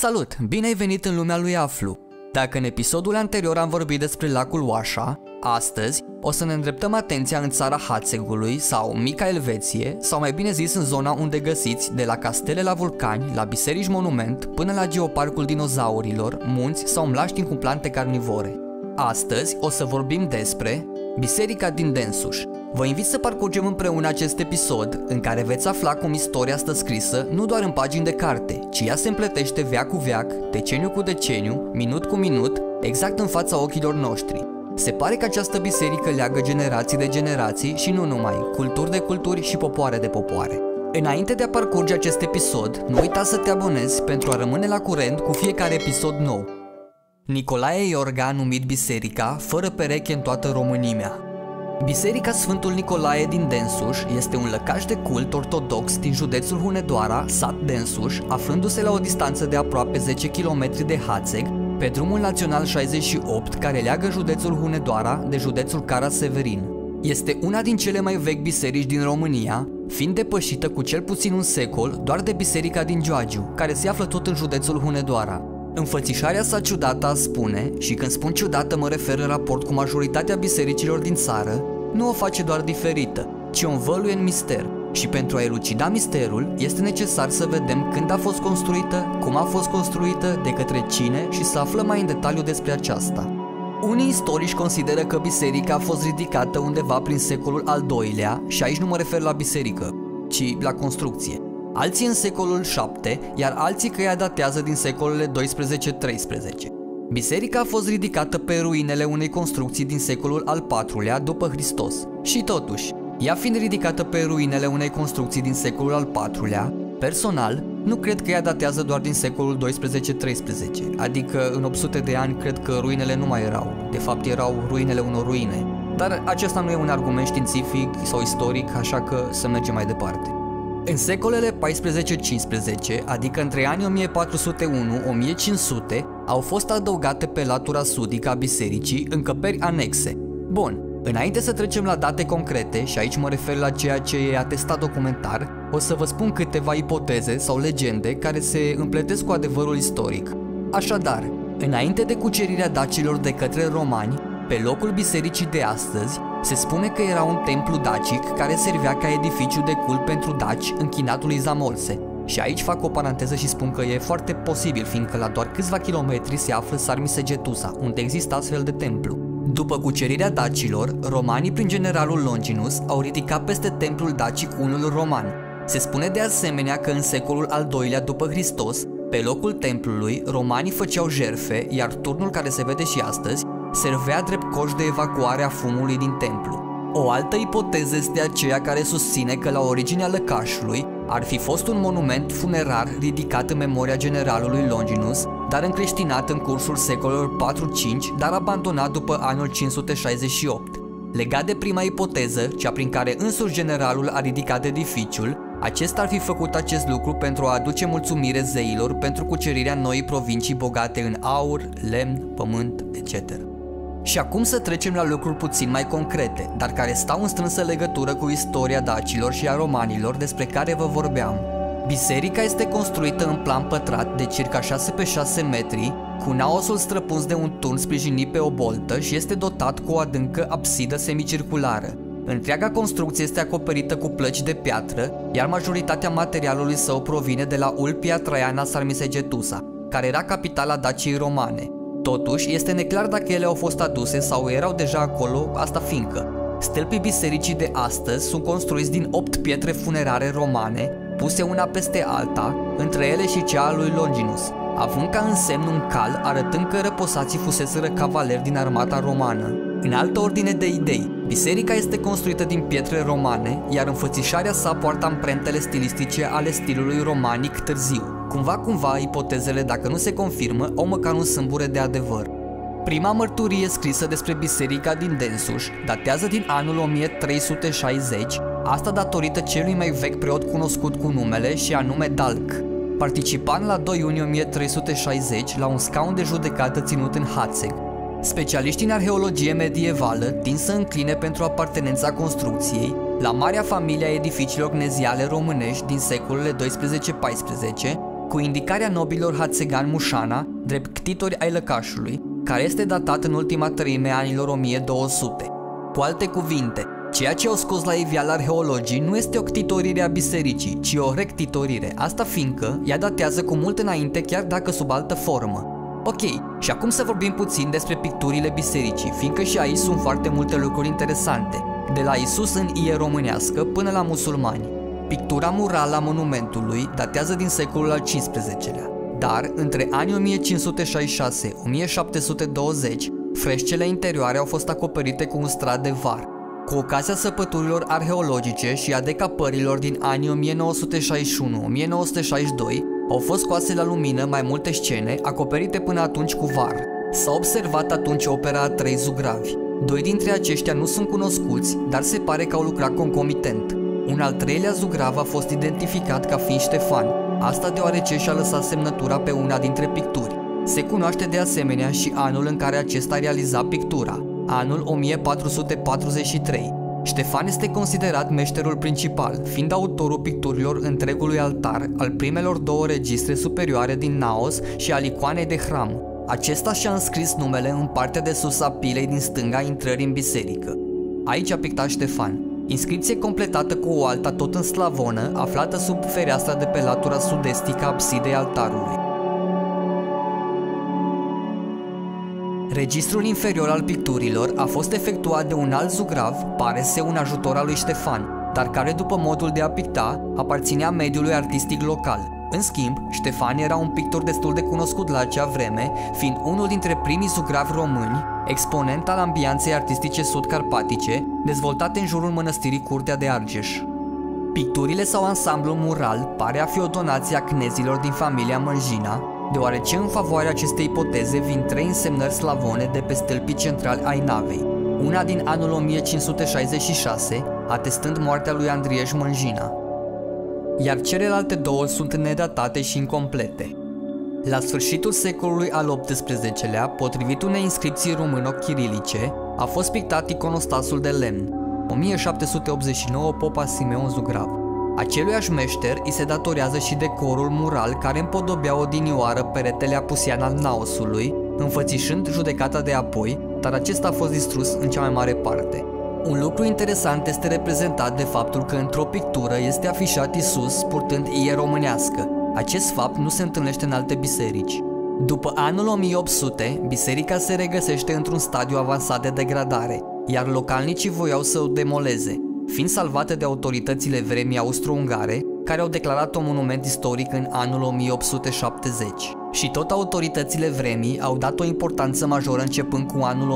Salut! Bine ai venit în lumea lui Aflu! Dacă în episodul anterior am vorbit despre lacul Oașa, astăzi o să ne îndreptăm atenția în țara Hațegului sau Mica Elveție, sau mai bine zis în zona unde găsiți, de la castele la vulcani, la biserici monument, până la geoparcul dinozaurilor, munți sau mlaștini cu plante carnivore. Astăzi o să vorbim despre Biserica din Densuș. Vă invit să parcurgem împreună acest episod în care veți afla cum istoria stă scrisă nu doar în pagini de carte, ci ea se împletește veac cu veac, deceniu cu deceniu, minut cu minut, exact în fața ochilor noștri. Se pare că această biserică leagă generații de generații și nu numai, culturi de culturi și popoare de popoare. Înainte de a parcurge acest episod, nu uita să te abonezi pentru a rămâne la curent cu fiecare episod nou. Nicolae Iorga a numit biserica fără pereche în toată Românimea. Biserica Sfântul Nicolae din Densuș este un lăcaș de cult ortodox din județul Hunedoara, sat Densuș, aflându-se la o distanță de aproape 10 km de Hațeg, pe drumul național 68 care leagă județul Hunedoara de județul Cara-Severin. Este una din cele mai vechi biserici din România, fiind depășită cu cel puțin un secol doar de biserica din Gioagiu, care se află tot în județul Hunedoara. Înfățișarea sa ciudată a spune, și când spun ciudată mă refer în raport cu majoritatea bisericilor din țară, nu o face doar diferită, ci o învăluie în mister. Și pentru a elucida misterul, este necesar să vedem când a fost construită, cum a fost construită, de către cine și să aflăm mai în detaliu despre aceasta. Unii istorici consideră că biserica a fost ridicată undeva prin secolul al II-lea, și aici nu mă refer la biserică, ci la construcție. Alții în secolul VII, iar alții că ea datează din secolele 12-13. Biserica a fost ridicată pe ruinele unei construcții din secolul al IV-lea după Hristos. Și totuși, ea fiind ridicată pe ruinele unei construcții din secolul al IV-lea, personal, nu cred că ea datează doar din secolul 12-13, adică în 800 de ani cred că ruinele nu mai erau, de fapt erau ruinele unor ruine. Dar acesta nu e un argument științific sau istoric, așa că să mergem mai departe. În secolele 14-15, adică între anii 1401-1500, au fost adăugate pe latura sudică a bisericii încăperi anexe. Bun, înainte să trecem la date concrete, și aici mă refer la ceea ce e atestat documentar, o să vă spun câteva ipoteze sau legende care se împletesc cu adevărul istoric. Așadar, înainte de cucerirea dacilor de către romani, pe locul bisericii de astăzi, se spune că era un templu dacic care servea ca edificiu de cult pentru daci închinat lui Zamolse. Și aici fac o paranteză și spun că e foarte posibil, fiindcă la doar câțiva kilometri se află Sarmisegetusa, unde există astfel de templu. După cucerirea dacilor, romanii prin generalul Longinus au ridicat peste templul dacic unul roman. Se spune de asemenea că în secolul al II-lea după Hristos, pe locul templului, romanii făceau jertfe, iar turnul care se vede și astăzi servea drept coș de evacuare a fumului din templu. O altă ipoteză este aceea care susține că la originea lăcașului ar fi fost un monument funerar ridicat în memoria generalului Longinus, dar încreștinat în cursul secolelor 4-5, dar abandonat după anul 568. Legat de prima ipoteză, cea prin care însuși generalul a ridicat edificiul, acesta ar fi făcut acest lucru pentru a aduce mulțumire zeilor pentru cucerirea noii provincii bogate în aur, lemn, pământ, etc. Și acum să trecem la lucruri puțin mai concrete, dar care stau în strânsă legătură cu istoria dacilor și a romanilor despre care vă vorbeam. Biserica este construită în plan pătrat de circa 6 pe 6 metri, cu naosul străpuns de un turn sprijinit pe o boltă și este dotat cu o adâncă absidă semicirculară. Întreaga construcție este acoperită cu plăci de piatră, iar majoritatea materialului său provine de la Ulpia Traiana Sarmisegetusa, care era capitala Daciei romane. Totuși, este neclar dacă ele au fost aduse sau erau deja acolo, asta fiindcă stâlpii bisericii de astăzi sunt construiți din 8 pietre funerare romane, puse una peste alta, între ele și cea a lui Longinus, având ca însemn un cal arătând că răposații fuseseră cavaleri din armata romană. În altă ordine de idei, biserica este construită din pietre romane, iar înfățișarea sa poartă amprentele stilistice ale stilului romanic târziu. Cumva, ipotezele, dacă nu se confirmă, au măcar un sâmbure de adevăr. Prima mărturie scrisă despre biserica din Densuș datează din anul 1360, asta datorită celui mai vechi preot cunoscut cu numele și anume Dalc, participant la 2 iunie 1360 la un scaun de judecată ținut în Hațeg. Specialiștii în arheologie medievală tind să încline pentru apartenența construcției la marea familie a edificiilor cneziale românești din secolele 12-14, cu indicarea nobilor Hatzegan Mușana drept ctitori ai lăcașului, care este datat în ultima treime a anilor 1200. Cu alte cuvinte, ceea ce au scos la iveală arheologii nu este o ctitorire a bisericii, ci o rectitorire, asta fiindcă ea datează cu mult înainte, chiar dacă sub altă formă. Ok, și acum să vorbim puțin despre picturile bisericii, fiindcă și aici sunt foarte multe lucruri interesante, de la Isus în ie românească până la musulmani. Pictura murală a monumentului datează din secolul al XV-lea, dar între anii 1566-1720, freșcele interioare au fost acoperite cu un strat de var. Cu ocazia săpăturilor arheologice și a decapărilor din anii 1961-1962, au fost scoase la lumină mai multe scene acoperite până atunci cu var. S-a observat atunci opera a 3 zugravi. 2 dintre aceștia nu sunt cunoscuți, dar se pare că au lucrat concomitent. Un al 3-lea zugrav a fost identificat ca fiind Ștefan, asta deoarece și-a lăsat semnătura pe una dintre picturi. Se cunoaște de asemenea și anul în care acesta realiza pictura, anul 1443. Ștefan este considerat meșterul principal, fiind autorul picturilor întregului altar, al primelor 2 registre superioare din naos și al icoanei de hram. Acesta și-a înscris numele în partea de sus a pilei din stânga intrării în biserică. Aici a pictat Ștefan. Inscripție completată cu o alta tot în slavonă, aflată sub fereastra de pe latura sud-estică a absidei altarului. Registrul inferior al picturilor a fost efectuat de un alt zugrav, pare să un ajutor al lui Ștefan, dar care după modul de a picta aparținea mediului artistic local. În schimb, Ștefan era un pictor destul de cunoscut la acea vreme, fiind unul dintre primii zugravi români, exponent al ambianței artistice sud-carpatice, dezvoltate în jurul mănăstirii Curtea de Argeș. Picturile sau ansamblul mural pare a fi o donație a cnezilor din familia Mânjina, deoarece în favoarea acestei ipoteze vin 3 însemnări slavone de pe stâlpii centrali ai navei, una din anul 1566, atestând moartea lui Andrieș Mânjina, iar celelalte 2 sunt nedatate și incomplete. La sfârșitul secolului al XVIII-lea, potrivit unei inscripții româno-chirilice, a fost pictat iconostasul de lemn, 1789 Popa Simeon Zugrav. Aceluiași meșter îi se datorează și decorul mural care împodobea odinioară peretele apusian al naosului, înfățișând judecata de apoi, dar acesta a fost distrus în cea mai mare parte. Un lucru interesant este reprezentat de faptul că într-o pictură este afișat Isus purtând ie românească. Acest fapt nu se întâlnește în alte biserici. După anul 1800, biserica se regăsește într-un stadiu avansat de degradare, iar localnicii voiau să o demoleze, fiind salvate de autoritățile vremii austro-ungare, care au declarat-o monument istoric în anul 1870. Și tot autoritățile vremii au dat o importanță majoră începând cu anul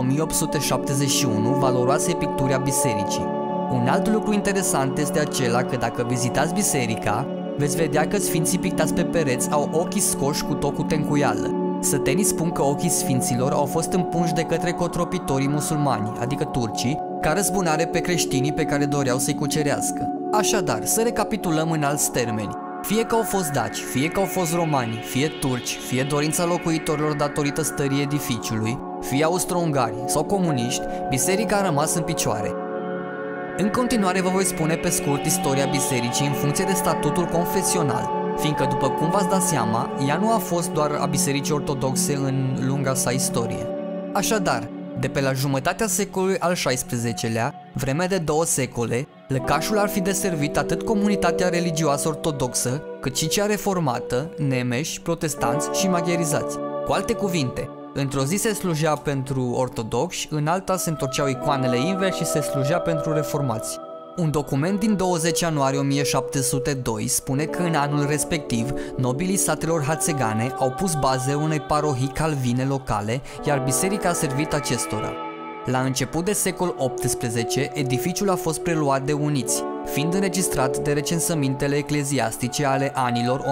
1871 valoroasei picturi a bisericii. Un alt lucru interesant este acela că dacă vizitați biserica, veți vedea că sfinții pictați pe pereți au ochii scoși cu tot cu tencuială. Sătenii spun că ochii sfinților au fost împunși de către cotropitorii musulmani, adică turcii, ca răzbunare pe creștinii pe care doreau să-i cucerească. Așadar, să recapitulăm în alți termeni. Fie că au fost daci, fie că au fost romani, fie turci, fie dorința locuitorilor datorită stării edificiului, fie austro-ungari sau comuniști, biserica a rămas în picioare. În continuare vă voi spune pe scurt istoria bisericii în funcție de statutul confesional, fiindcă, după cum v-ați dat seama, ea nu a fost doar a bisericii ortodoxe în lunga sa istorie. Așadar, de pe la jumătatea secolului al XVI-lea, vreme de 2 secole, lăcașul ar fi deservit atât comunitatea religioasă ortodoxă, cât și cea reformată, nemeși, protestanți și magherizați. Cu alte cuvinte, într-o zi se slujea pentru ortodoxi, în alta se întorceau icoanele invers și se slujea pentru reformați. Un document din 20 ianuarie 1702 spune că în anul respectiv, nobilii satelor hațegane au pus baze unei parohii calvine locale, iar biserica a servit acestora. La început de secol XVIII, edificiul a fost preluat de uniți, fiind înregistrat de recensămintele ecleziastice ale anilor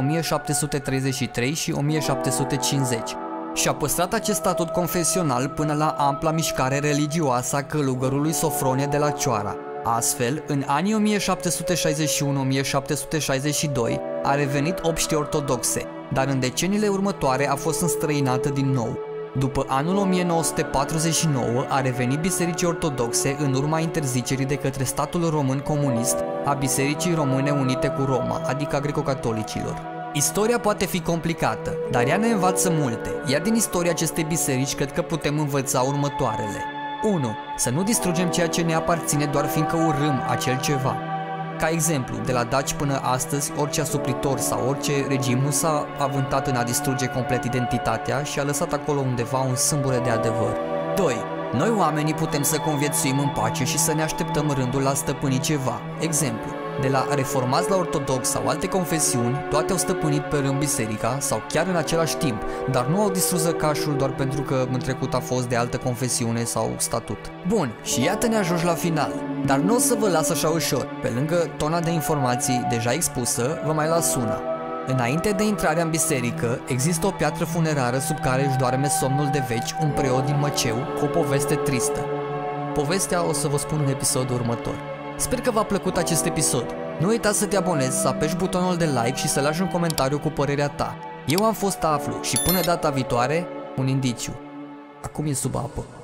1733 și 1750. Și-a păstrat acest statut confesional până la ampla mișcare religioasă a călugărului Sofronie de la Cioara. Astfel, în anii 1761-1762 a revenit obște ortodoxe, dar în deceniile următoare a fost înstrăinată din nou. După anul 1949 a revenit bisericii ortodoxe în urma interzicerii de către statul român comunist a Bisericii Române Unite cu Roma, adică a greco-catolicilor. Istoria poate fi complicată, dar ea ne învață multe, iar din istoria acestei biserici cred că putem învăța următoarele. 1. Să nu distrugem ceea ce ne aparține doar fiindcă urâm acel ceva. Ca exemplu, de la daci până astăzi, orice asupritor sau orice regim nu s-a avântat în a distruge complet identitatea și a lăsat acolo undeva un sâmbure de adevăr. 2. Noi oamenii putem să conviețuim în pace și să ne așteptăm rândul la a stăpâni ceva. Exemplu, de la reformați la ortodox sau alte confesiuni, toate au stăpânit pe rând biserica sau chiar în același timp, dar nu au distrus zăcașul doar pentru că în trecut a fost de altă confesiune sau statut. Bun, și iată ne ajungi la final. Dar nu o să vă las așa ușor, pe lângă tona de informații deja expusă, vă mai las una. Înainte de intrarea în biserică, există o piatră funerară sub care își doarme somnul de veci un preot din Măceu cu o poveste tristă. Povestea o să vă spun în episodul următor. Sper că v-a plăcut acest episod. Nu uitați să te abonezi, să apeși butonul de like și să lași un comentariu cu părerea ta. Eu am fost Aflu și până data viitoare, un indiciu. Acum e sub apă.